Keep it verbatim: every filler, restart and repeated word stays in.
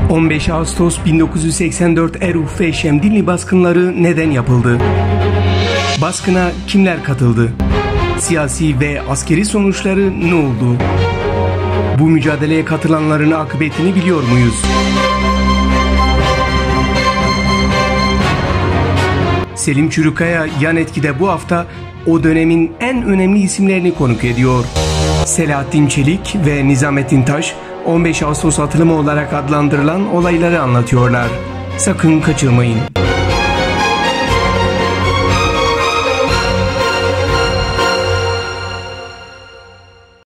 on beş Ağustos bin dokuz yüz seksen dört Eruf ve Şemdinli baskınları neden yapıldı? Baskına kimler katıldı? Siyasi ve askeri sonuçları ne oldu? Bu mücadeleye katılanların akıbetini biliyor muyuz? Selim Çürükaya Yan Etki'de bu hafta o dönemin en önemli isimlerini konuk ediyor. Selahattin Çelik ve Nizamettin Taş on beş Ağustos atılımı olarak adlandırılan olayları anlatıyorlar. Sakın kaçırmayın.